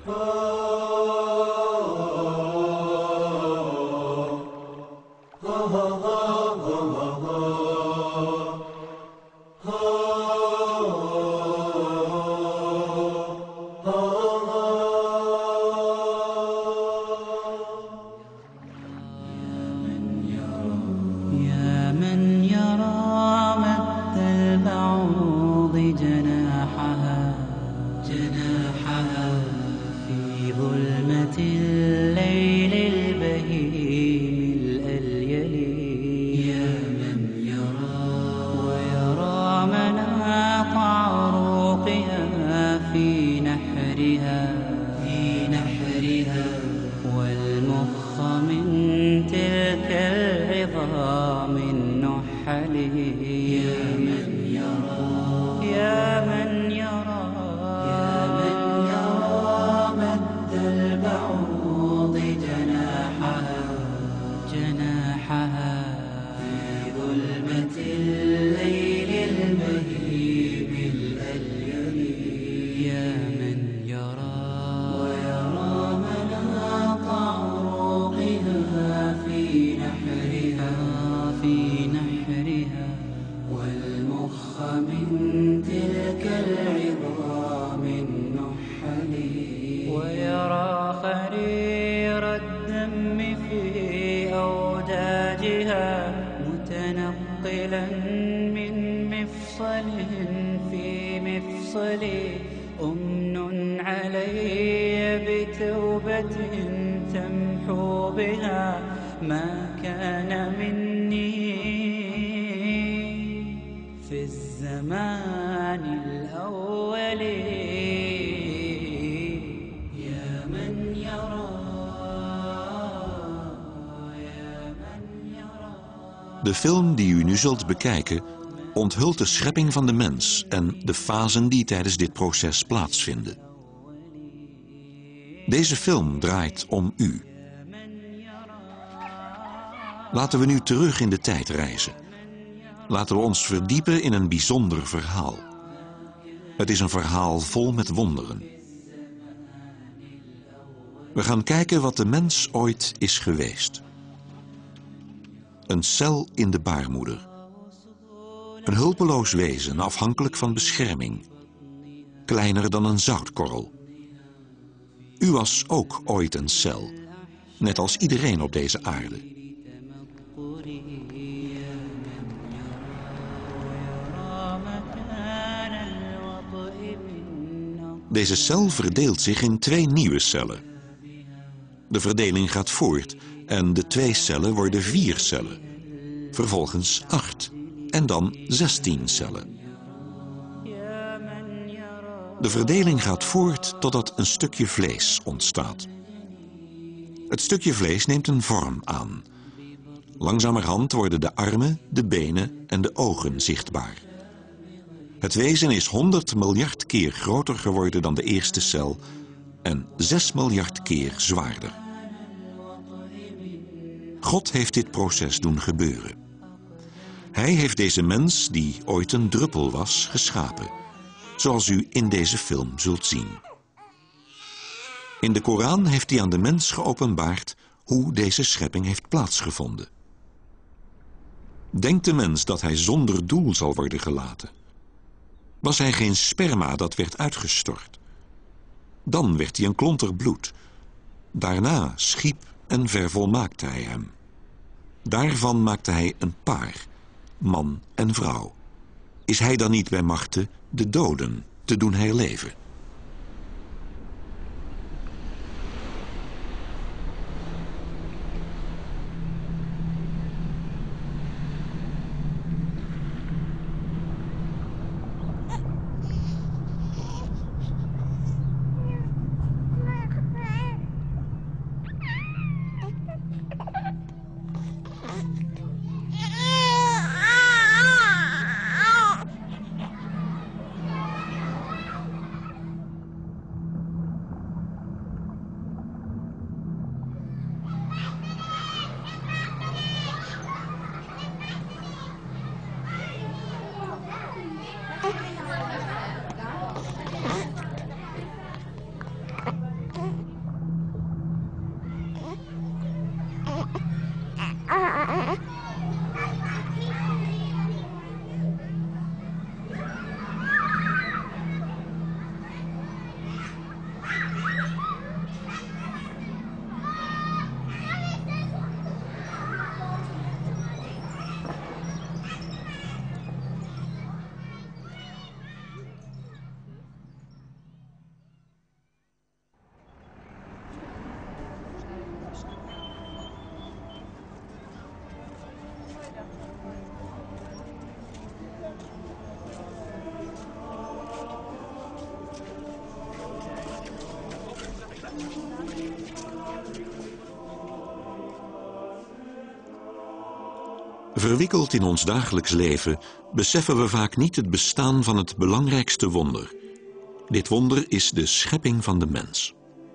De film die u nu zult bekijken onthult de schepping van de mens en de fasen die tijdens dit proces plaatsvinden. Deze film draait om u. Laten we nu terug in de tijd reizen. Laten we ons verdiepen in een bijzonder verhaal. Het is een verhaal vol met wonderen. We gaan kijken wat de mens ooit is geweest. Een cel in de baarmoeder. Een hulpeloos wezen afhankelijk van bescherming. Kleiner dan een zoutkorrel. U was ook ooit een cel, net als iedereen op deze aarde. Deze cel verdeelt zich in 2 nieuwe cellen. De verdeling gaat voort en de 2 cellen worden 4 cellen. Vervolgens 8 en dan 16 cellen. De verdeling gaat voort totdat een stukje vlees ontstaat. Het stukje vlees neemt een vorm aan. Langzamerhand worden de armen, de benen en de ogen zichtbaar. Het wezen is 100 miljard keer groter geworden dan de eerste cel en 6 miljard keer zwaarder. God heeft dit proces doen gebeuren. Hij heeft deze mens, die ooit een druppel was, geschapen, zoals u in deze film zult zien. In de Koran heeft hij aan de mens geopenbaard hoe deze schepping heeft plaatsgevonden. Denkt de mens dat hij zonder doel zal worden gelaten? Was hij geen sperma dat werd uitgestort? Dan werd hij een klonter bloed. Daarna schiep en vervolmaakte hij hem. Daarvan maakte hij een paar, man en vrouw. Is hij dan niet bij machte de doden te doen herleven? Verwikkeld in ons dagelijks leven beseffen we vaak niet het bestaan van het belangrijkste wonder. Dit wonder is de schepping van de mens.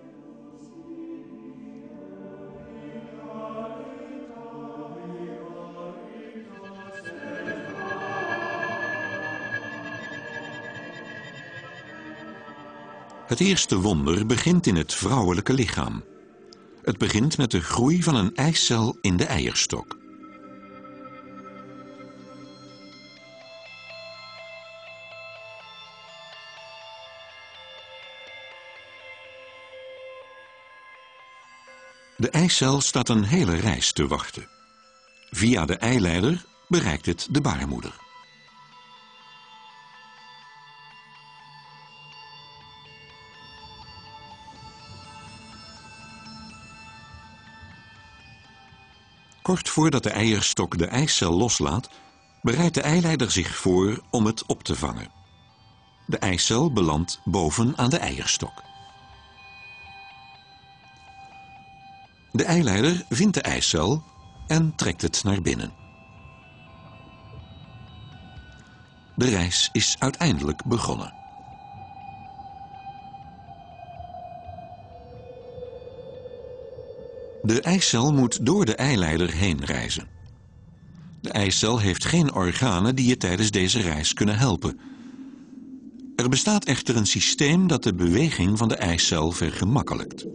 Het eerste wonder begint in het vrouwelijke lichaam. Het begint met de groei van een eicel in de eierstok. De eicel staat een hele reis te wachten. Via de eileider bereikt het de baarmoeder. Kort voordat de eierstok de eicel loslaat, bereidt de eileider zich voor om het op te vangen. De eicel belandt boven aan de eierstok. De eileider vindt de eicel en trekt het naar binnen. De reis is uiteindelijk begonnen. De eicel moet door de eileider heen reizen. De eicel heeft geen organen die je tijdens deze reis kunnen helpen. Er bestaat echter een systeem dat de beweging van de eicel vergemakkelijkt.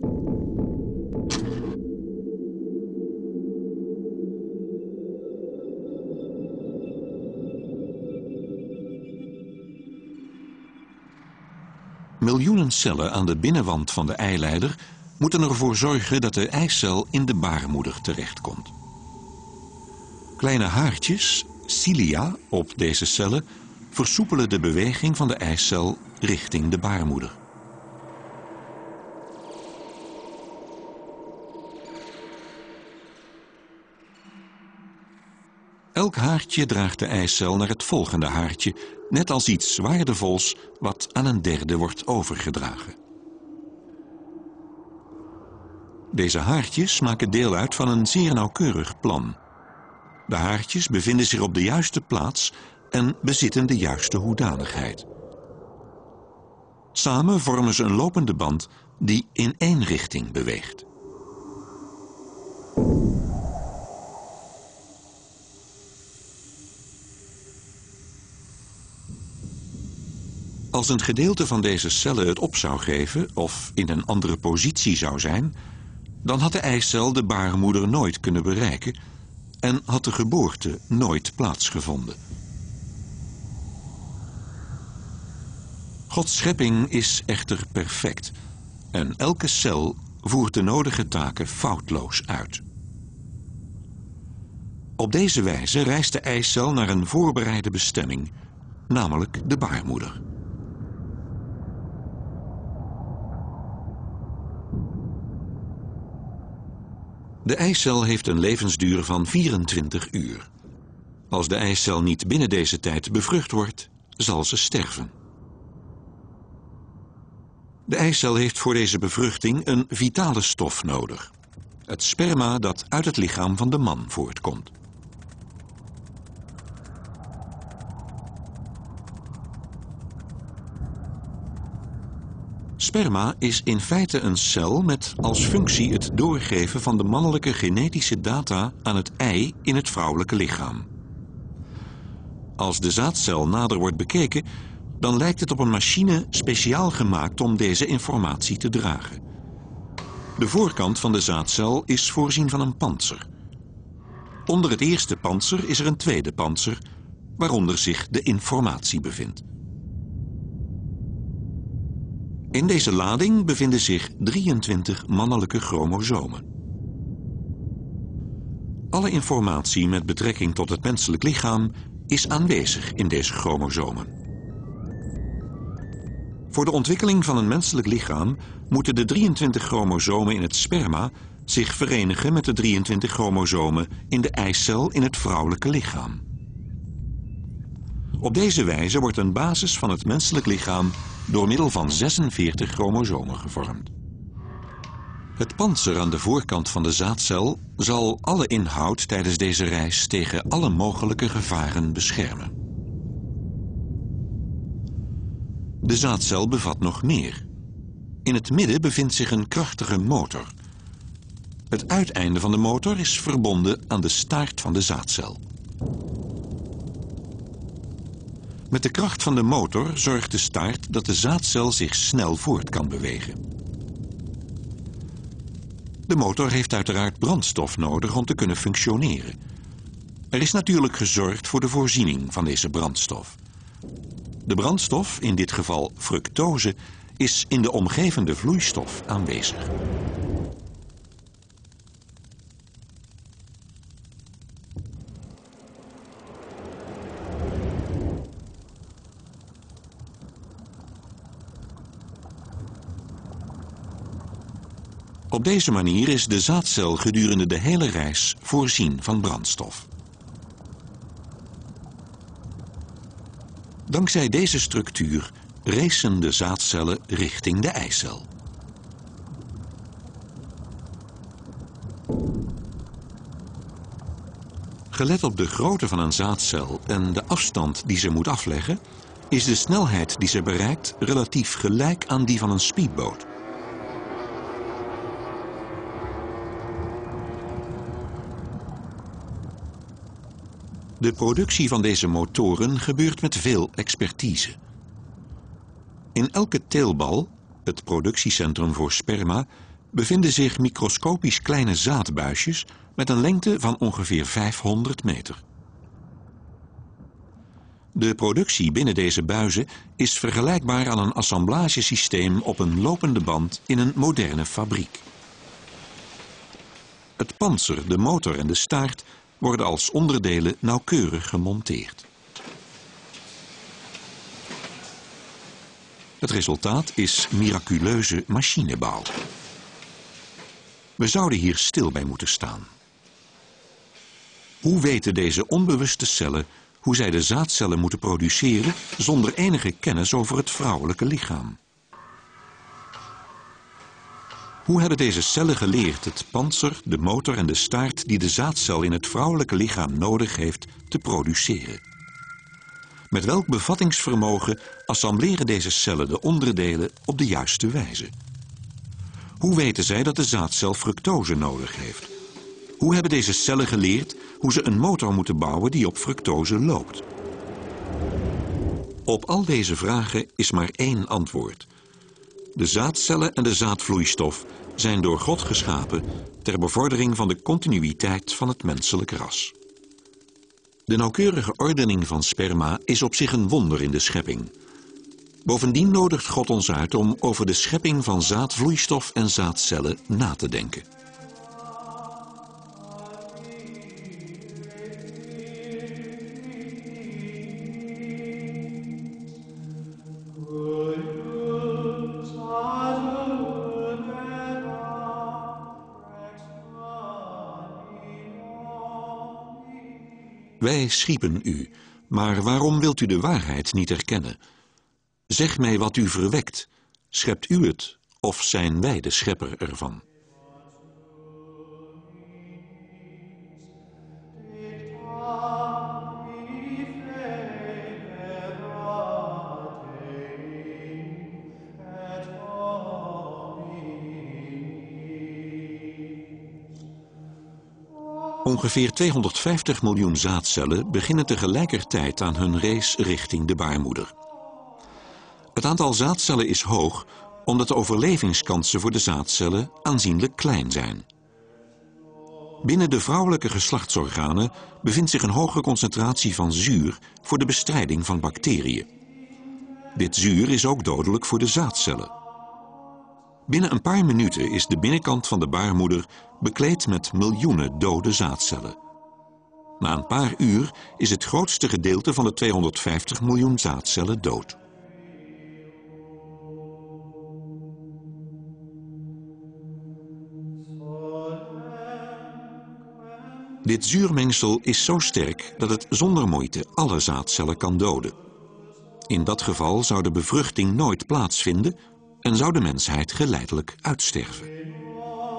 Miljoenen cellen aan de binnenwand van de eileider moeten ervoor zorgen dat de eicel in de baarmoeder terechtkomt. Kleine haartjes, cilia, op deze cellen versoepelen de beweging van de eicel richting de baarmoeder. Elk haartje draagt de eicel naar het volgende haartje, net als iets waardevols wat aan een derde wordt overgedragen. Deze haartjes maken deel uit van een zeer nauwkeurig plan. De haartjes bevinden zich op de juiste plaats en bezitten de juiste hoedanigheid. Samen vormen ze een lopende band die in één richting beweegt. Als een gedeelte van deze cellen het op zou geven of in een andere positie zou zijn, dan had de eicel de baarmoeder nooit kunnen bereiken en had de geboorte nooit plaatsgevonden. Gods schepping is echter perfect en elke cel voert de nodige taken foutloos uit. Op deze wijze reist de eicel naar een voorbereide bestemming, namelijk de baarmoeder. De eicel heeft een levensduur van 24 uur. Als de eicel niet binnen deze tijd bevrucht wordt, zal ze sterven. De eicel heeft voor deze bevruchting een vitale stof nodig. Het sperma dat uit het lichaam van de man voortkomt. Sperma is in feite een cel met als functie het doorgeven van de mannelijke genetische data aan het ei in het vrouwelijke lichaam. Als de zaadcel nader wordt bekeken, dan lijkt het op een machine speciaal gemaakt om deze informatie te dragen. De voorkant van de zaadcel is voorzien van een pantser. Onder het eerste pantser is er een tweede pantser, waaronder zich de informatie bevindt. In deze lading bevinden zich 23 mannelijke chromosomen. Alle informatie met betrekking tot het menselijk lichaam is aanwezig in deze chromosomen. Voor de ontwikkeling van een menselijk lichaam moeten de 23 chromosomen in het sperma zich verenigen met de 23 chromosomen in de eicel in het vrouwelijke lichaam. Op deze wijze wordt een basis van het menselijk lichaam door middel van 46 chromosomen gevormd. Het pantser aan de voorkant van de zaadcel zal alle inhoud tijdens deze reis tegen alle mogelijke gevaren beschermen. De zaadcel bevat nog meer. In het midden bevindt zich een krachtige motor. Het uiteinde van de motor is verbonden aan de staart van de zaadcel. Met de kracht van de motor zorgt de staart dat de zaadcel zich snel voort kan bewegen. De motor heeft uiteraard brandstof nodig om te kunnen functioneren. Er is natuurlijk gezorgd voor de voorziening van deze brandstof. De brandstof, in dit geval fructose, is in de omgevende vloeistof aanwezig. Op deze manier is de zaadcel gedurende de hele reis voorzien van brandstof. Dankzij deze structuur racen de zaadcellen richting de eicel. Gelet op de grootte van een zaadcel en de afstand die ze moet afleggen, is de snelheid die ze bereikt relatief gelijk aan die van een speedboot. De productie van deze motoren gebeurt met veel expertise. In elke teelbal, het productiecentrum voor sperma, bevinden zich microscopisch kleine zaadbuisjes met een lengte van ongeveer 500 meter. De productie binnen deze buizen is vergelijkbaar aan een assemblagesysteem op een lopende band in een moderne fabriek. Het pantser, de motor en de staart worden als onderdelen nauwkeurig gemonteerd. Het resultaat is miraculeuze machinebouw. We zouden hier stil bij moeten staan. Hoe weten deze onbewuste cellen hoe zij de zaadcellen moeten produceren zonder enige kennis over het vrouwelijke lichaam? Hoe hebben deze cellen geleerd het pantser, de motor en de staart die de zaadcel in het vrouwelijke lichaam nodig heeft te produceren? Met welk bevattingsvermogen assembleren deze cellen de onderdelen op de juiste wijze? Hoe weten zij dat de zaadcel fructose nodig heeft? Hoe hebben deze cellen geleerd hoe ze een motor moeten bouwen die op fructose loopt? Op al deze vragen is maar één antwoord. De zaadcellen en de zaadvloeistof zijn door God geschapen ter bevordering van de continuïteit van het menselijk ras. De nauwkeurige ordening van sperma is op zich een wonder in de schepping. Bovendien nodigt God ons uit om over de schepping van zaadvloeistof en zaadcellen na te denken. Wij schiepen u, maar waarom wilt u de waarheid niet erkennen? Zeg mij wat u verwekt. Schept u het, of zijn wij de schepper ervan? Ongeveer 250 miljoen zaadcellen beginnen tegelijkertijd aan hun race richting de baarmoeder. Het aantal zaadcellen is hoog omdat de overlevingskansen voor de zaadcellen aanzienlijk klein zijn. Binnen de vrouwelijke geslachtsorganen bevindt zich een hoge concentratie van zuur voor de bestrijding van bacteriën. Dit zuur is ook dodelijk voor de zaadcellen. Binnen een paar minuten is de binnenkant van de baarmoeder bekleed met miljoenen dode zaadcellen. Na een paar uur is het grootste gedeelte van de 250 miljoen zaadcellen dood. Dit zuurmengsel is zo sterk dat het zonder moeite alle zaadcellen kan doden. In dat geval zou de bevruchting nooit plaatsvinden en zou de mensheid geleidelijk uitsterven.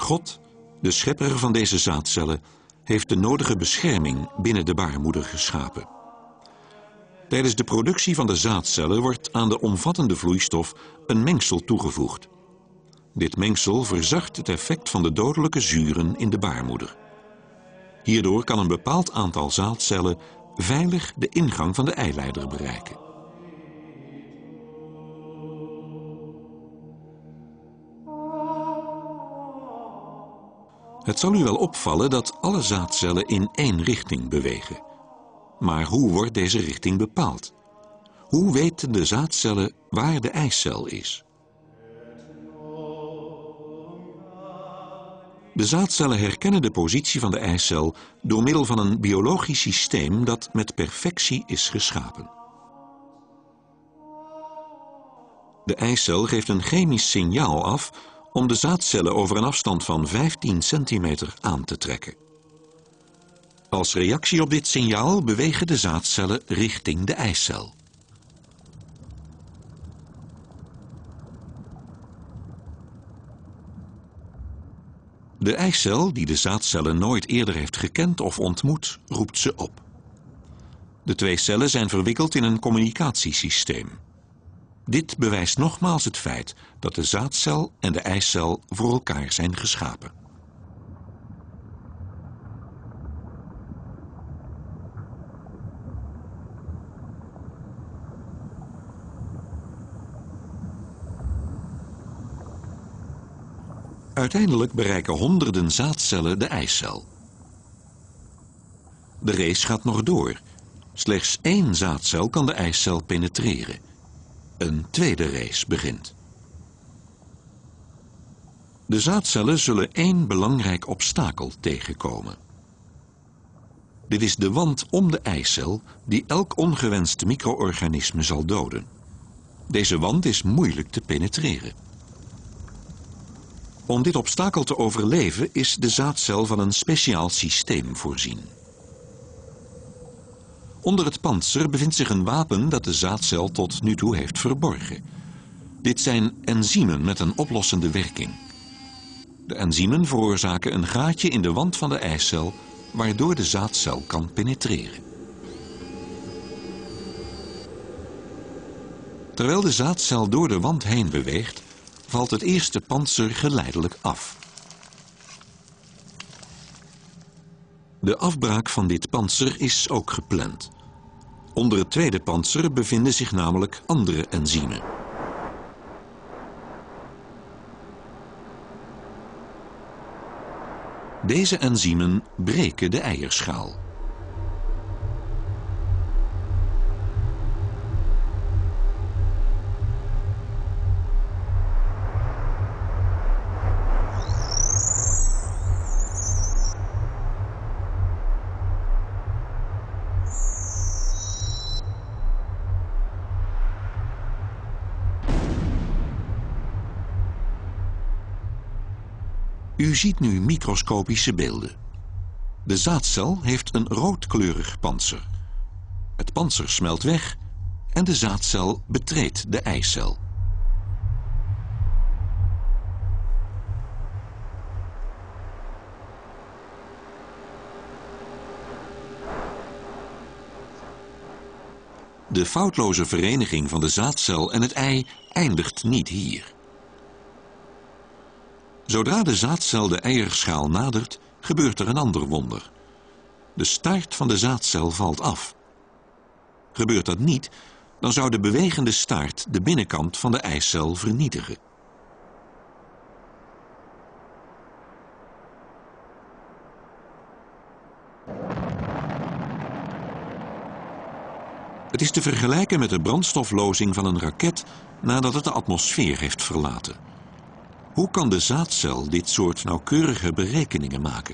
God, de schepper van deze zaadcellen, heeft de nodige bescherming binnen de baarmoeder geschapen. Tijdens de productie van de zaadcellen wordt aan de omvattende vloeistof een mengsel toegevoegd. Dit mengsel verzacht het effect van de dodelijke zuren in de baarmoeder. Hierdoor kan een bepaald aantal zaadcellen veilig de ingang van de eileider bereiken. Het zal u wel opvallen dat alle zaadcellen in één richting bewegen. Maar hoe wordt deze richting bepaald? Hoe weten de zaadcellen waar de eicel is? De zaadcellen herkennen de positie van de eicel door middel van een biologisch systeem dat met perfectie is geschapen. De eicel geeft een chemisch signaal af om de zaadcellen over een afstand van 15 centimeter aan te trekken. Als reactie op dit signaal bewegen de zaadcellen richting de eicel. De eicel, die de zaadcellen nooit eerder heeft gekend of ontmoet, roept ze op. De twee cellen zijn verwikkeld in een communicatiesysteem. Dit bewijst nogmaals het feit dat de zaadcel en de eicel voor elkaar zijn geschapen. Uiteindelijk bereiken honderden zaadcellen de eicel. De race gaat nog door. Slechts 1 zaadcel kan de eicel penetreren. Een tweede race begint. De zaadcellen zullen 1 belangrijk obstakel tegenkomen. Dit is de wand om de eicel die elk ongewenst micro-organisme zal doden. Deze wand is moeilijk te penetreren. Om dit obstakel te overleven is de zaadcel van een speciaal systeem voorzien. Onder het pantser bevindt zich een wapen dat de zaadcel tot nu toe heeft verborgen. Dit zijn enzymen met een oplossende werking. De enzymen veroorzaken een gaatje in de wand van de eicel, waardoor de zaadcel kan penetreren. Terwijl de zaadcel door de wand heen beweegt, valt het eerste pantser geleidelijk af. De afbraak van dit pantser is ook gepland. Onder het tweede pantser bevinden zich namelijk andere enzymen. Deze enzymen breken de eierschaal. U ziet nu microscopische beelden. De zaadcel heeft een roodkleurig pantser. Het pantser smelt weg en de zaadcel betreedt de eicel. De foutloze vereniging van de zaadcel en het ei eindigt niet hier. Zodra de zaadcel de eierschaal nadert, gebeurt er een ander wonder. De staart van de zaadcel valt af. Gebeurt dat niet, dan zou de bewegende staart de binnenkant van de eicel vernietigen. Het is te vergelijken met de brandstoflozing van een raket nadat het de atmosfeer heeft verlaten. Hoe kan de zaadcel dit soort nauwkeurige berekeningen maken?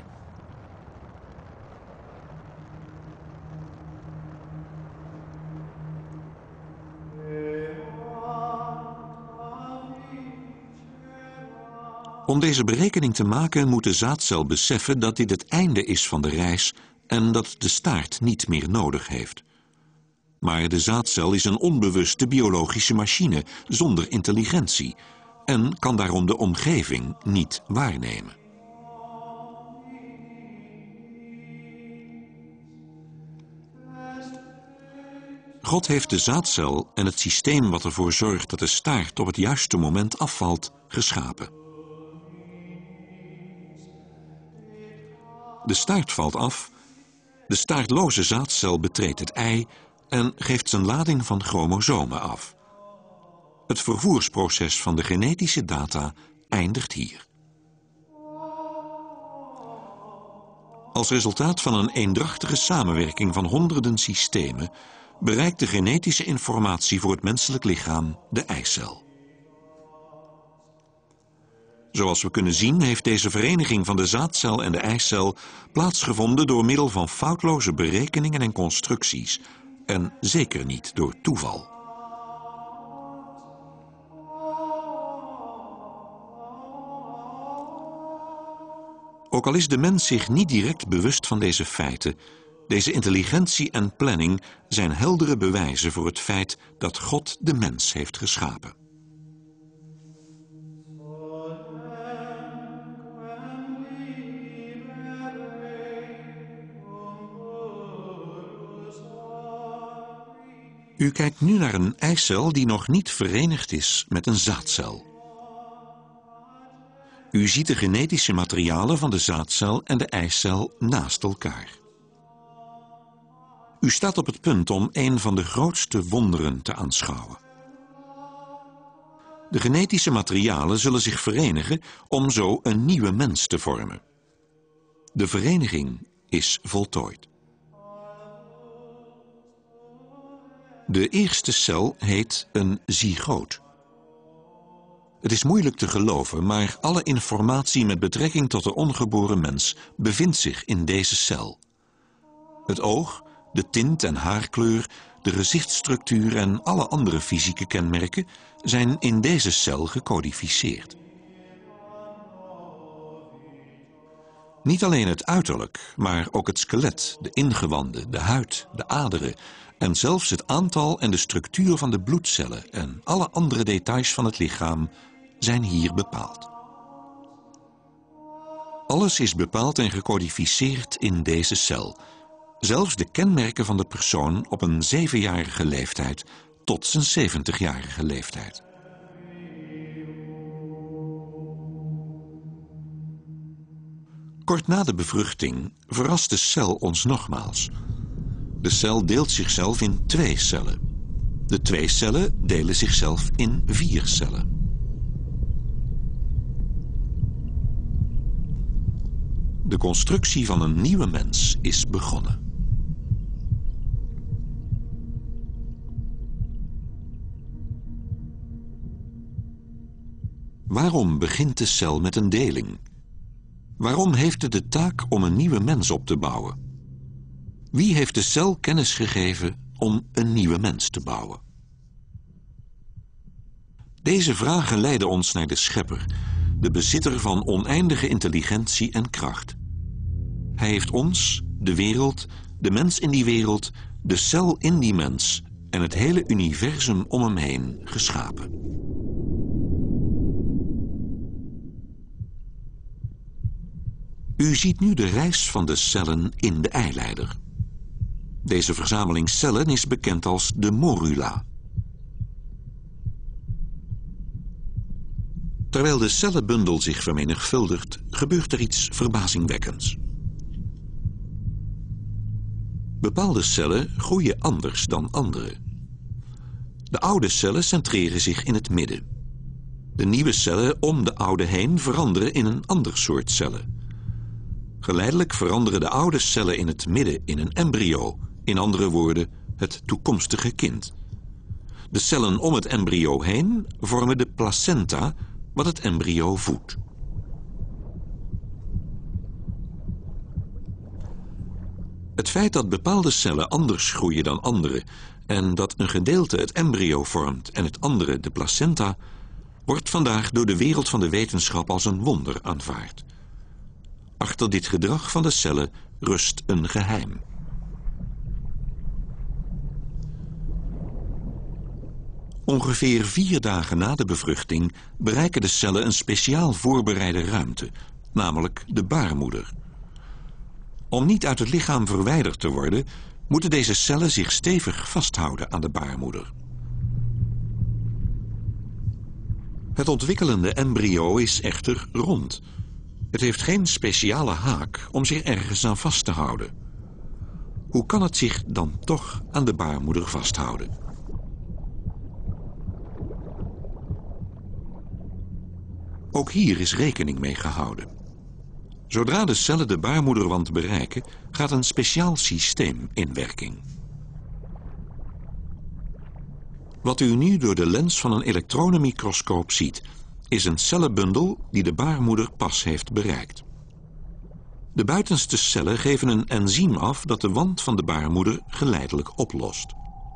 Om deze berekening te maken moet de zaadcel beseffen dat dit het einde is van de reis en dat de staart niet meer nodig heeft. Maar de zaadcel is een onbewuste biologische machine zonder intelligentie en kan daarom de omgeving niet waarnemen. God heeft de zaadcel en het systeem wat ervoor zorgt dat de staart op het juiste moment afvalt, geschapen. De staart valt af, de staartloze zaadcel betreedt het ei en geeft zijn lading van chromosomen af. Het vervoersproces van de genetische data eindigt hier. Als resultaat van een eendrachtige samenwerking van honderden systemen bereikt de genetische informatie voor het menselijk lichaam de eicel. Zoals we kunnen zien heeft deze vereniging van de zaadcel en de eicel plaatsgevonden door middel van foutloze berekeningen en constructies en zeker niet door toeval. Ook al is de mens zich niet direct bewust van deze feiten, deze intelligentie en planning zijn heldere bewijzen voor het feit dat God de mens heeft geschapen. U kijkt nu naar een eicel die nog niet verenigd is met een zaadcel. U ziet de genetische materialen van de zaadcel en de eicel naast elkaar. U staat op het punt om een van de grootste wonderen te aanschouwen. De genetische materialen zullen zich verenigen om zo een nieuwe mens te vormen. De vereniging is voltooid. De eerste cel heet een zygoot. Het is moeilijk te geloven, maar alle informatie met betrekking tot de ongeboren mens bevindt zich in deze cel. Het oog, de tint en haarkleur, de gezichtsstructuur en alle andere fysieke kenmerken zijn in deze cel gecodificeerd. Niet alleen het uiterlijk, maar ook het skelet, de ingewanden, de huid, de aderen en zelfs het aantal en de structuur van de bloedcellen en alle andere details van het lichaam zijn hier bepaald. Alles is bepaald en gecodificeerd in deze cel. Zelfs de kenmerken van de persoon op een 7-jarige leeftijd tot zijn 70-jarige leeftijd. Kort na de bevruchting verrast de cel ons nogmaals. De cel deelt zichzelf in 2 cellen. De 2 cellen delen zichzelf in 4 cellen. De constructie van een nieuwe mens is begonnen. Waarom begint de cel met een deling? Waarom heeft het de taak om een nieuwe mens op te bouwen? Wie heeft de cel kennis gegeven om een nieuwe mens te bouwen? Deze vragen leiden ons naar de Schepper, de bezitter van oneindige intelligentie en kracht. Hij heeft ons, de wereld, de mens in die wereld, de cel in die mens en het hele universum om hem heen geschapen. U ziet nu de reis van de cellen in de eileider. Deze verzameling cellen is bekend als de morula. Terwijl de cellenbundel zich vermenigvuldigt, gebeurt er iets verbazingwekkends. Bepaalde cellen groeien anders dan andere. De oude cellen centreren zich in het midden. De nieuwe cellen om de oude heen veranderen in een ander soort cellen. Geleidelijk veranderen de oude cellen in het midden in een embryo, in andere woorden, het toekomstige kind. De cellen om het embryo heen vormen de placenta, wat het embryo voedt. Het feit dat bepaalde cellen anders groeien dan andere en dat een gedeelte het embryo vormt en het andere de placenta, wordt vandaag door de wereld van de wetenschap als een wonder aanvaard. Achter dit gedrag van de cellen rust een geheim. Ongeveer 4 dagen na de bevruchting bereiken de cellen een speciaal voorbereide ruimte, namelijk de baarmoeder. Om niet uit het lichaam verwijderd te worden, moeten deze cellen zich stevig vasthouden aan de baarmoeder. Het ontwikkelende embryo is echter rond. Het heeft geen speciale haak om zich ergens aan vast te houden. Hoe kan het zich dan toch aan de baarmoeder vasthouden? Ook hier is rekening mee gehouden. Zodra de cellen de baarmoederwand bereiken, gaat een speciaal systeem in werking. Wat u nu door de lens van een elektronenmicroscoop ziet, is een cellenbundel die de baarmoeder pas heeft bereikt. De buitenste cellen geven een enzym af dat de wand van de baarmoeder geleidelijk oplost.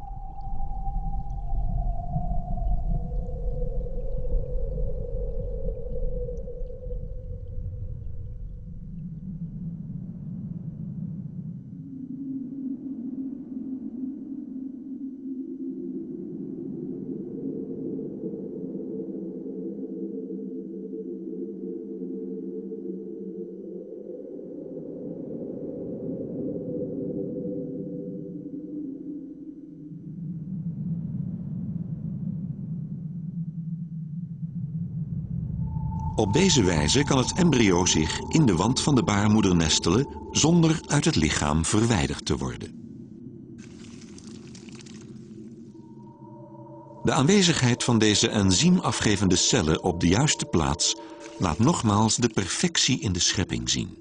Op deze wijze kan het embryo zich in de wand van de baarmoeder nestelen zonder uit het lichaam verwijderd te worden. De aanwezigheid van deze enzymafgevende cellen op de juiste plaats laat nogmaals de perfectie in de schepping zien.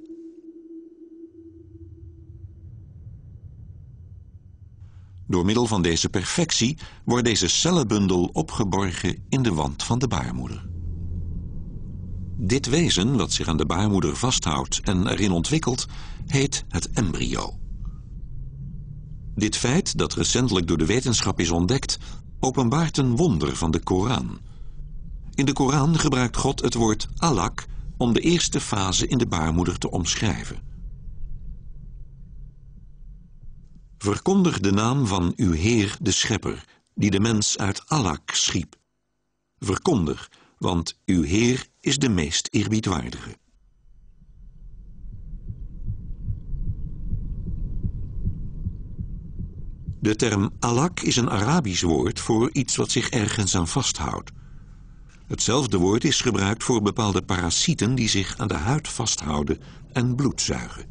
Door middel van deze perfectie wordt deze cellenbundel opgeborgen in de wand van de baarmoeder. Dit wezen, dat zich aan de baarmoeder vasthoudt en erin ontwikkelt, heet het embryo. Dit feit, dat recentelijk door de wetenschap is ontdekt, openbaart een wonder van de Koran. In de Koran gebruikt God het woord alaq om de eerste fase in de baarmoeder te omschrijven. Verkondig de naam van uw Heer, de Schepper, die de mens uit alaq schiep. Verkondig, want uw Heer is de meest eerbiedwaardige. De term alaq is een Arabisch woord voor iets wat zich ergens aan vasthoudt. Hetzelfde woord is gebruikt voor bepaalde parasieten die zich aan de huid vasthouden en bloed zuigen.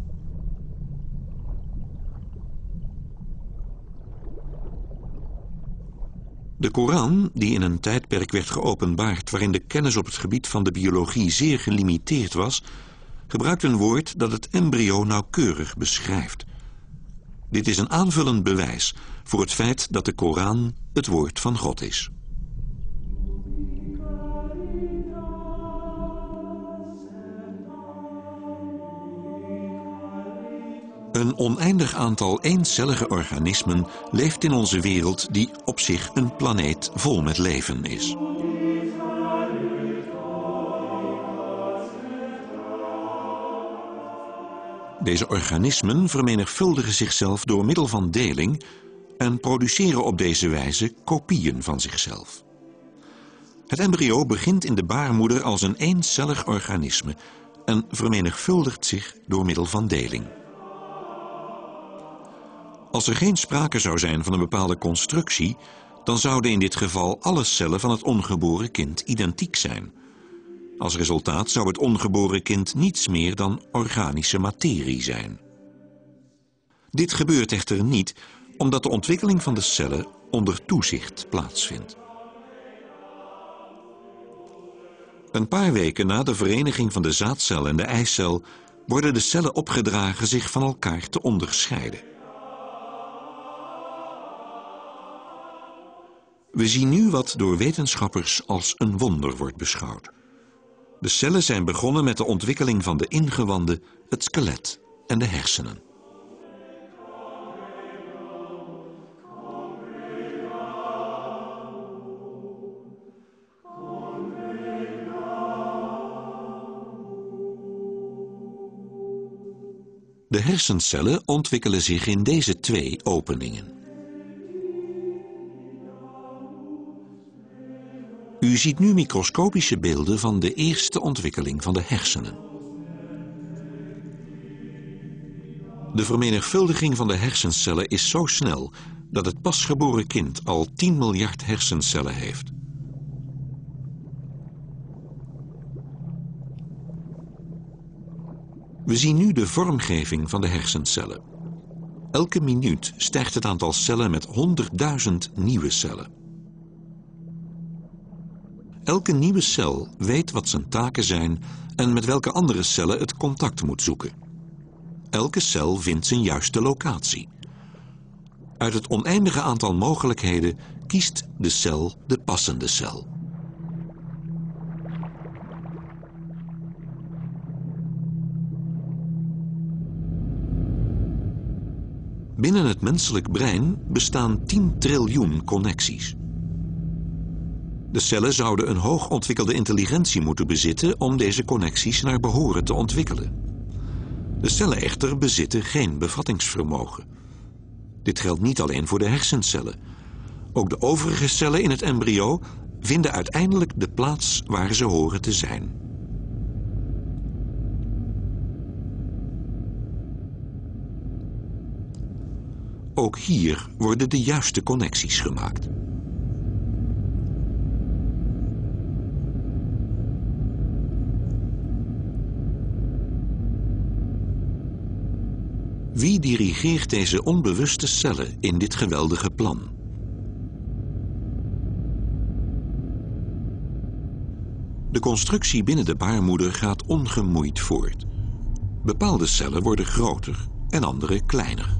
De Koran, die in een tijdperk werd geopenbaard waarin de kennis op het gebied van de biologie zeer gelimiteerd was, gebruikt een woord dat het embryo nauwkeurig beschrijft. Dit is een aanvullend bewijs voor het feit dat de Koran het woord van God is. Een oneindig aantal eencellige organismen leeft in onze wereld die op zich een planeet vol met leven is. Deze organismen vermenigvuldigen zichzelf door middel van deling en produceren op deze wijze kopieën van zichzelf. Het embryo begint in de baarmoeder als een eencellig organisme en vermenigvuldigt zich door middel van deling. Als er geen sprake zou zijn van een bepaalde constructie, dan zouden in dit geval alle cellen van het ongeboren kind identiek zijn. Als resultaat zou het ongeboren kind niets meer dan organische materie zijn. Dit gebeurt echter niet, omdat de ontwikkeling van de cellen onder toezicht plaatsvindt. Een paar weken na de vereniging van de zaadcel en de eicel worden de cellen opgedragen zich van elkaar te onderscheiden. We zien nu wat door wetenschappers als een wonder wordt beschouwd. De cellen zijn begonnen met de ontwikkeling van de ingewanden, het skelet en de hersenen. De hersencellen ontwikkelen zich in deze twee openingen. U ziet nu microscopische beelden van de eerste ontwikkeling van de hersenen. De vermenigvuldiging van de hersencellen is zo snel dat het pasgeboren kind al 10 miljard hersencellen heeft. We zien nu de vormgeving van de hersencellen. Elke minuut stijgt het aantal cellen met 100.000 nieuwe cellen. Elke nieuwe cel weet wat zijn taken zijn en met welke andere cellen het contact moet zoeken. Elke cel vindt zijn juiste locatie. Uit het oneindige aantal mogelijkheden kiest de cel de passende cel. Binnen het menselijk brein bestaan 10 triljoen connecties. De cellen zouden een hoog ontwikkelde intelligentie moeten bezitten om deze connecties naar behoren te ontwikkelen. De cellen echter bezitten geen bevattingsvermogen. Dit geldt niet alleen voor de hersencellen. Ook de overige cellen in het embryo vinden uiteindelijk de plaats waar ze horen te zijn. Ook hier worden de juiste connecties gemaakt. Wie dirigeert deze onbewuste cellen in dit geweldige plan? De constructie binnen de baarmoeder gaat ongemoeid voort. Bepaalde cellen worden groter en andere kleiner.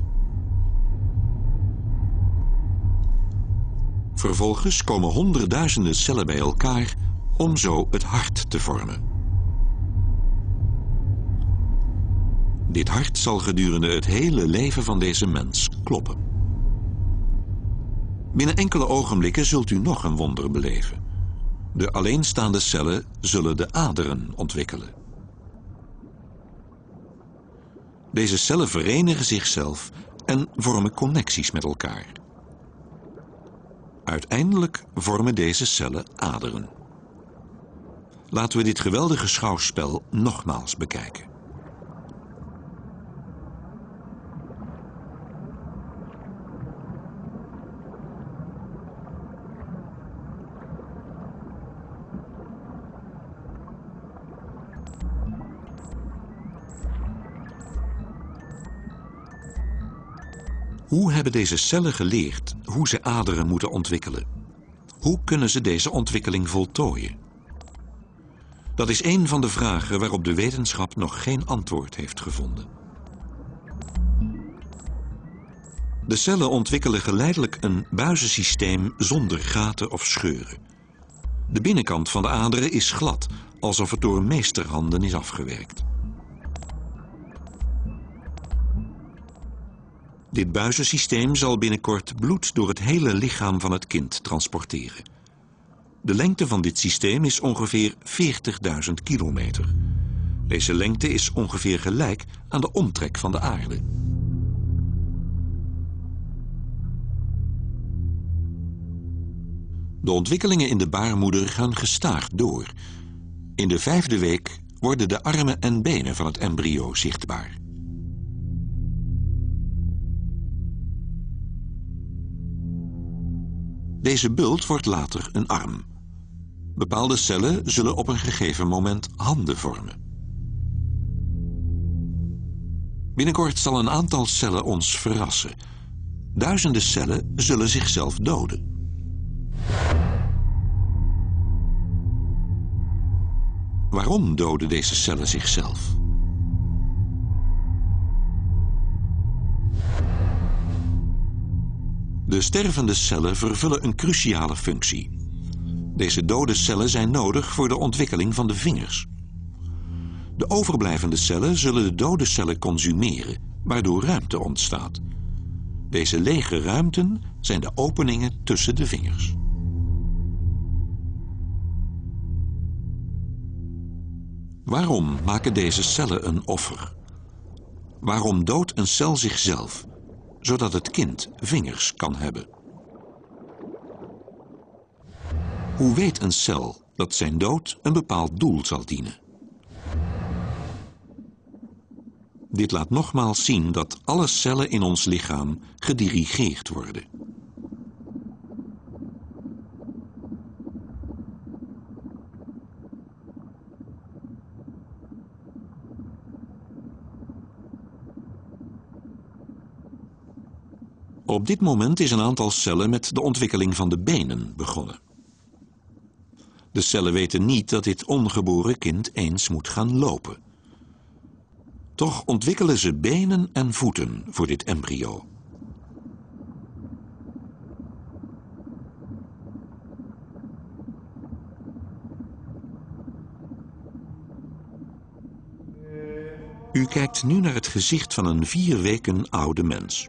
Vervolgens komen honderdduizenden cellen bij elkaar om zo het hart te vormen. Dit hart zal gedurende het hele leven van deze mens kloppen. Binnen enkele ogenblikken zult u nog een wonder beleven. De alleenstaande cellen zullen de aderen ontwikkelen. Deze cellen verenigen zichzelf en vormen connecties met elkaar. Uiteindelijk vormen deze cellen aderen. Laten we dit geweldige schouwspel nogmaals bekijken. Hoe hebben deze cellen geleerd hoe ze aderen moeten ontwikkelen? Hoe kunnen ze deze ontwikkeling voltooien? Dat is een van de vragen waarop de wetenschap nog geen antwoord heeft gevonden. De cellen ontwikkelen geleidelijk een buizensysteem zonder gaten of scheuren. De binnenkant van de aderen is glad, alsof het door meesterhanden is afgewerkt. Dit buizensysteem zal binnenkort bloed door het hele lichaam van het kind transporteren. De lengte van dit systeem is ongeveer 40.000 kilometer. Deze lengte is ongeveer gelijk aan de omtrek van de aarde. De ontwikkelingen in de baarmoeder gaan gestaag door. In de 5e week worden de armen en benen van het embryo zichtbaar. Deze bult wordt later een arm. Bepaalde cellen zullen op een gegeven moment handen vormen. Binnenkort zal een aantal cellen ons verrassen. Duizenden cellen zullen zichzelf doden. Waarom doden deze cellen zichzelf? De stervende cellen vervullen een cruciale functie. Deze dode cellen zijn nodig voor de ontwikkeling van de vingers. De overblijvende cellen zullen de dode cellen consumeren, waardoor ruimte ontstaat. Deze lege ruimten zijn de openingen tussen de vingers. Waarom maken deze cellen een offer? Waarom doodt een cel zichzelf, zodat het kind vingers kan hebben? Hoe weet een cel dat zijn dood een bepaald doel zal dienen? Dit laat nogmaals zien dat alle cellen in ons lichaam gedirigeerd worden. Op dit moment is een aantal cellen met de ontwikkeling van de benen begonnen. De cellen weten niet dat dit ongeboren kind eens moet gaan lopen. Toch ontwikkelen ze benen en voeten voor dit embryo. U kijkt nu naar het gezicht van een 4 weken oude mens.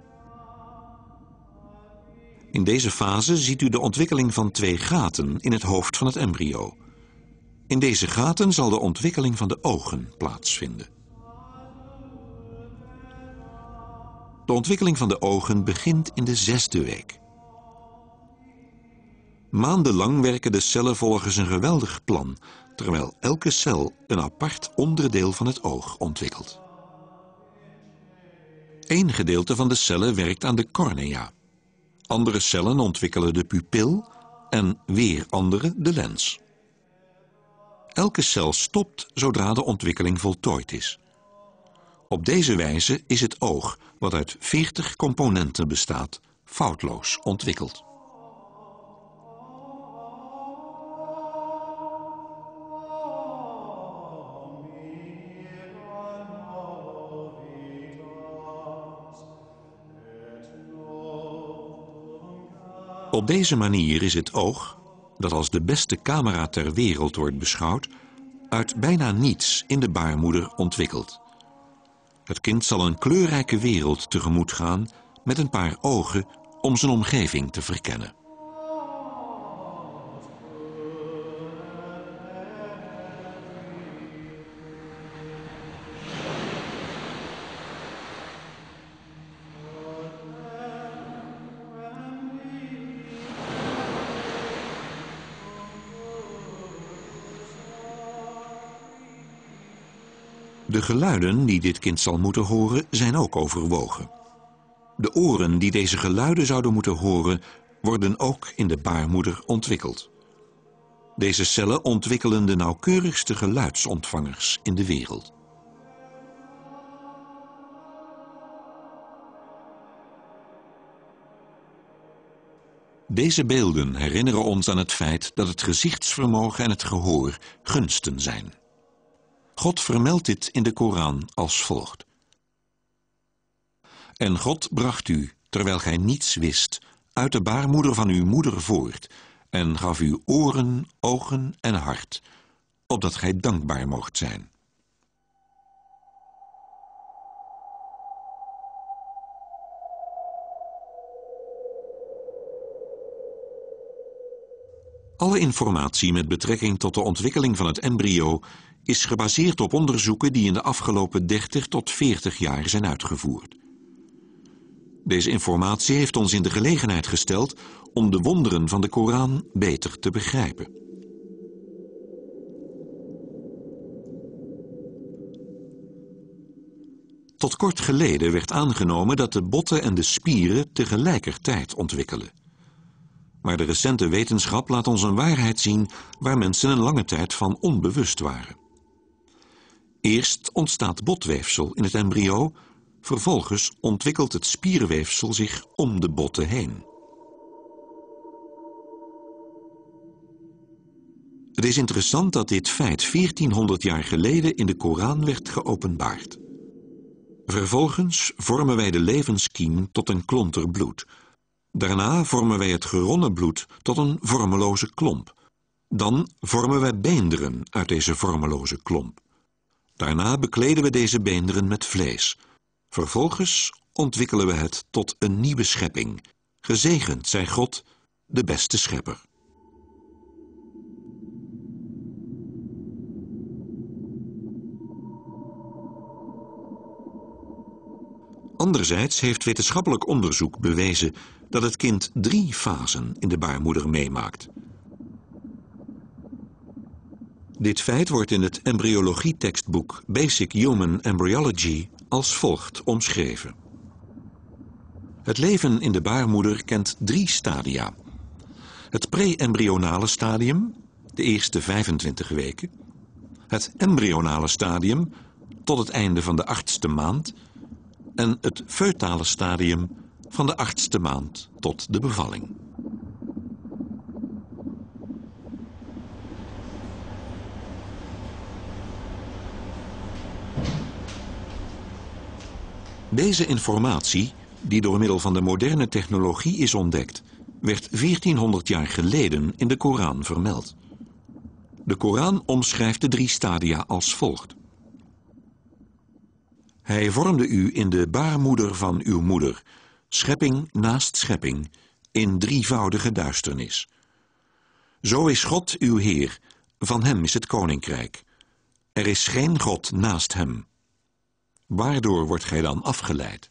In deze fase ziet u de ontwikkeling van 2 gaten in het hoofd van het embryo. In deze gaten zal de ontwikkeling van de ogen plaatsvinden. De ontwikkeling van de ogen begint in de 6e week. Maandenlang werken de cellen volgens een geweldig plan, terwijl elke cel een apart onderdeel van het oog ontwikkelt. Eén gedeelte van de cellen werkt aan de cornea. Andere cellen ontwikkelen de pupil en weer andere de lens. Elke cel stopt zodra de ontwikkeling voltooid is. Op deze wijze is het oog, wat uit 40 componenten bestaat, foutloos ontwikkeld. Op deze manier is het oog, dat als de beste camera ter wereld wordt beschouwd, uit bijna niets in de baarmoeder ontwikkeld. Het kind zal een kleurrijke wereld tegemoet gaan met een paar ogen om zijn omgeving te verkennen. De geluiden die dit kind zal moeten horen zijn ook overwogen. De oren die deze geluiden zouden moeten horen worden ook in de baarmoeder ontwikkeld. Deze cellen ontwikkelen de nauwkeurigste geluidsontvangers in de wereld. Deze beelden herinneren ons aan het feit dat het gezichtsvermogen en het gehoor gunsten zijn. God vermeldt dit in de Koran als volgt. En God bracht u, terwijl gij niets wist, uit de baarmoeder van uw moeder voort, en gaf u oren, ogen en hart, opdat gij dankbaar moogt zijn. Alle informatie met betrekking tot de ontwikkeling van het embryo is gebaseerd op onderzoeken die in de afgelopen 30 tot 40 jaar zijn uitgevoerd. Deze informatie heeft ons in de gelegenheid gesteld om de wonderen van de Koran beter te begrijpen. Tot kort geleden werd aangenomen dat de botten en de spieren tegelijkertijd ontwikkelen. Maar de recente wetenschap laat ons een waarheid zien waar mensen een lange tijd van onbewust waren. Eerst ontstaat botweefsel in het embryo, vervolgens ontwikkelt het spierweefsel zich om de botten heen. Het is interessant dat dit feit 1400 jaar geleden in de Koran werd geopenbaard. Vervolgens vormen wij de levenskiem tot een klonter bloed. Daarna vormen wij het geronnen bloed tot een vormeloze klomp. Dan vormen wij beenderen uit deze vormeloze klomp. Daarna bekleden we deze beenderen met vlees. Vervolgens ontwikkelen we het tot een nieuwe schepping. Gezegend zij God, de beste schepper. Anderzijds heeft wetenschappelijk onderzoek bewezen dat het kind 3 fasen in de baarmoeder meemaakt. Dit feit wordt in het embryologie-tekstboek Basic Human Embryology als volgt omschreven. Het leven in de baarmoeder kent 3 stadia. Het pre-embryonale stadium, de eerste 25 weken. Het embryonale stadium, tot het einde van de 8e maand. En het foetale stadium, van de 8e maand tot de bevalling. Deze informatie, die door middel van de moderne technologie is ontdekt, werd 1400 jaar geleden in de Koran vermeld. De Koran omschrijft de 3 stadia als volgt. Hij vormde u in de baarmoeder van uw moeder, schepping naast schepping, in drievoudige duisternis. Zo is God uw Heer, van hem is het koninkrijk. Er is geen God naast hem. Waardoor wordt gij dan afgeleid?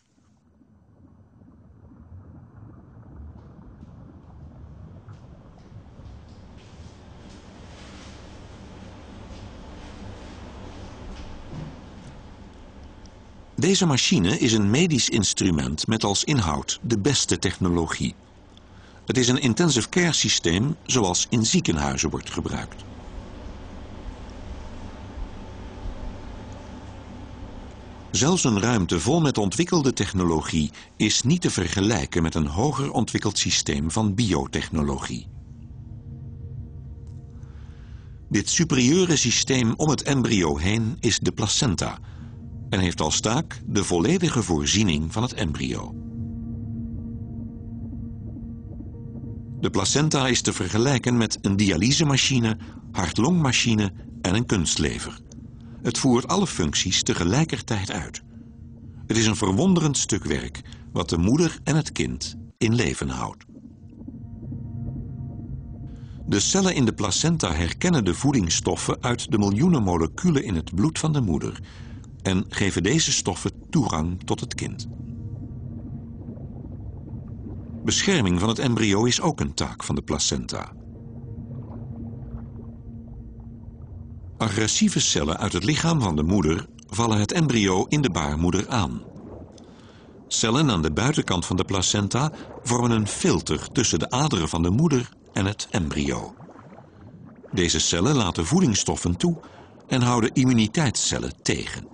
Deze machine is een medisch instrument met als inhoud de beste technologie. Het is een intensive care systeem zoals in ziekenhuizen wordt gebruikt. Zelfs een ruimte vol met ontwikkelde technologie is niet te vergelijken met een hoger ontwikkeld systeem van biotechnologie. Dit superieure systeem om het embryo heen is de placenta en heeft als taak de volledige voorziening van het embryo. De placenta is te vergelijken met een dialysemachine, hart-longmachine en een kunstlever. Het voert alle functies tegelijkertijd uit. Het is een verwonderend stuk werk wat de moeder en het kind in leven houdt. De cellen in de placenta herkennen de voedingsstoffen uit de miljoenen moleculen in het bloed van de moeder en geven deze stoffen toegang tot het kind. Bescherming van het embryo is ook een taak van de placenta. Agressieve cellen uit het lichaam van de moeder vallen het embryo in de baarmoeder aan. Cellen aan de buitenkant van de placenta vormen een filter tussen de aderen van de moeder en het embryo. Deze cellen laten voedingsstoffen toe en houden immuniteitscellen tegen.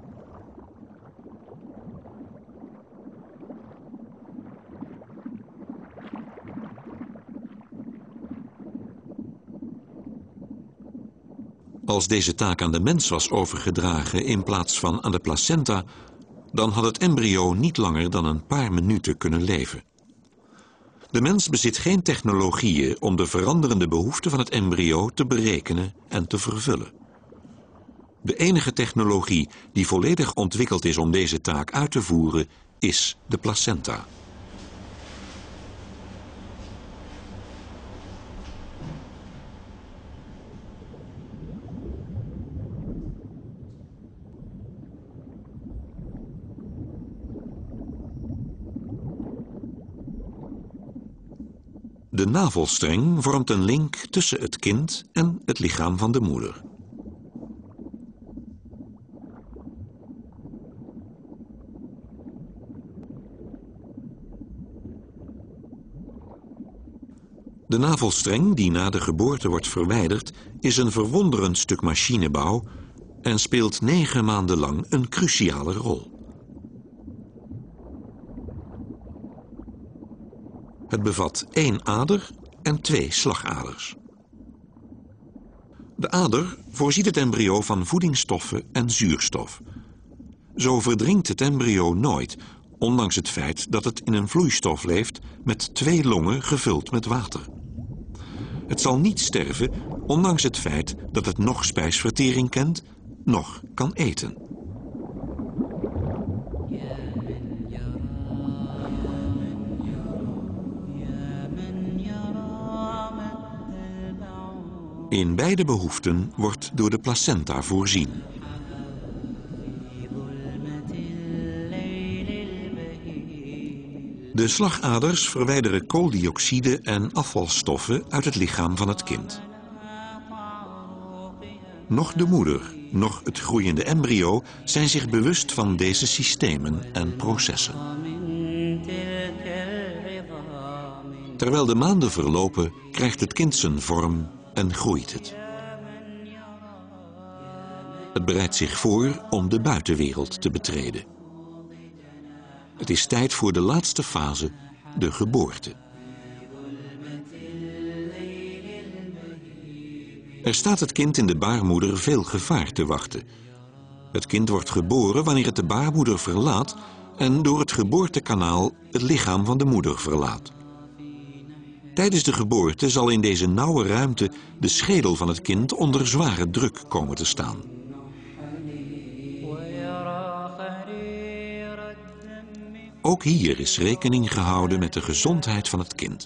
Als deze taak aan de mens was overgedragen in plaats van aan de placenta, dan had het embryo niet langer dan een paar minuten kunnen leven. De mens bezit geen technologieën om de veranderende behoeften van het embryo te berekenen en te vervullen. De enige technologie die volledig ontwikkeld is om deze taak uit te voeren, is de placenta. De navelstreng vormt een link tussen het kind en het lichaam van de moeder. De navelstreng, die na de geboorte wordt verwijderd, is een verwonderend stuk machinebouw en speelt 9 maanden lang een cruciale rol. Het bevat 1 ader en 2 slagaders. De ader voorziet het embryo van voedingsstoffen en zuurstof. Zo verdrinkt het embryo nooit, ondanks het feit dat het in een vloeistof leeft met 2 longen gevuld met water. Het zal niet sterven, ondanks het feit dat het nog spijsvertering kent, nog kan eten. In beide behoeften wordt door de placenta voorzien. De slagaders verwijderen kooldioxide en afvalstoffen uit het lichaam van het kind. Noch de moeder, noch het groeiende embryo zijn zich bewust van deze systemen en processen. Terwijl de maanden verlopen, krijgt het kind zijn vorm en groeit het. Het bereidt zich voor om de buitenwereld te betreden. Het is tijd voor de laatste fase, de geboorte. Er staat het kind in de baarmoeder veel gevaar te wachten. Het kind wordt geboren wanneer het de baarmoeder verlaat en door het geboortekanaal het lichaam van de moeder verlaat. Tijdens de geboorte zal in deze nauwe ruimte de schedel van het kind onder zware druk komen te staan. Ook hier is rekening gehouden met de gezondheid van het kind.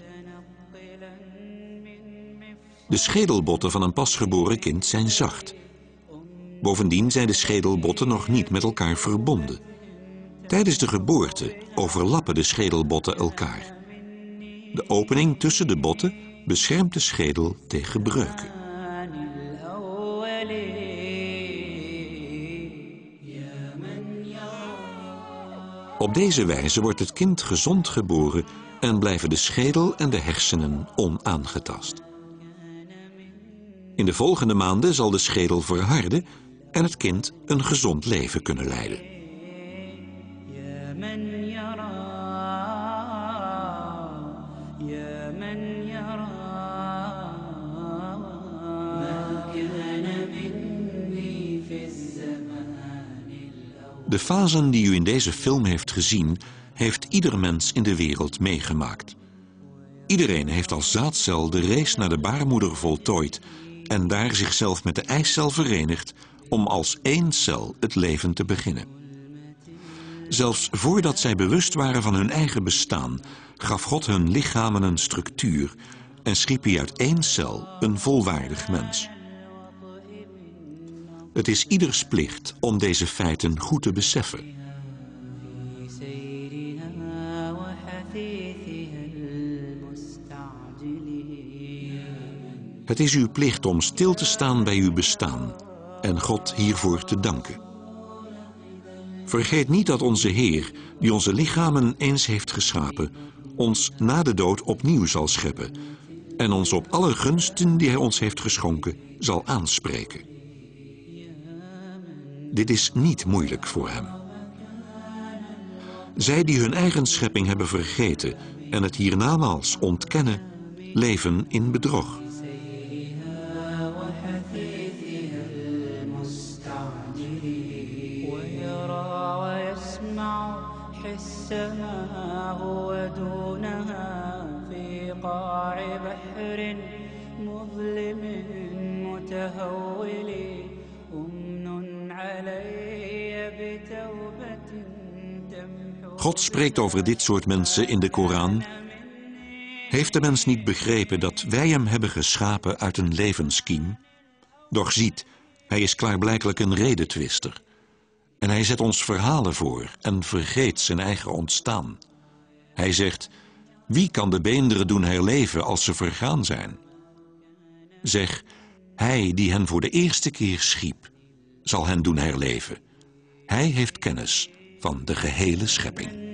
De schedelbotten van een pasgeboren kind zijn zacht. Bovendien zijn de schedelbotten nog niet met elkaar verbonden. Tijdens de geboorte overlappen de schedelbotten elkaar. De opening tussen de botten beschermt de schedel tegen breuken. Op deze wijze wordt het kind gezond geboren en blijven de schedel en de hersenen onaangetast. In de volgende maanden zal de schedel verharden en het kind een gezond leven kunnen leiden. De fasen die u in deze film heeft gezien, heeft ieder mens in de wereld meegemaakt. Iedereen heeft als zaadcel de race naar de baarmoeder voltooid en daar zichzelf met de eicel verenigd om als één cel het leven te beginnen. Zelfs voordat zij bewust waren van hun eigen bestaan, gaf God hun lichamen een structuur en schiep hij uit één cel een volwaardig mens. Het is ieders plicht om deze feiten goed te beseffen. Het is uw plicht om stil te staan bij uw bestaan en God hiervoor te danken. Vergeet niet dat onze Heer, die onze lichamen eens heeft geschapen, ons na de dood opnieuw zal scheppen en ons op alle gunsten die Hij ons heeft geschonken zal aanspreken. Dit is niet moeilijk voor Hem. Zij die hun eigen schepping hebben vergeten en het hiernamaals ontkennen, leven in bedrog. God spreekt over dit soort mensen in de Koran. Heeft de mens niet begrepen dat wij hem hebben geschapen uit een levenskiem? Doch ziet, hij is klaarblijkelijk een redetwister. En hij zet ons verhalen voor en vergeet zijn eigen ontstaan. Hij zegt, wie kan de beenderen doen herleven als ze vergaan zijn? Zeg, hij die hen voor de eerste keer schiep, zal hen doen herleven. Hij heeft kennis van de gehele schepping.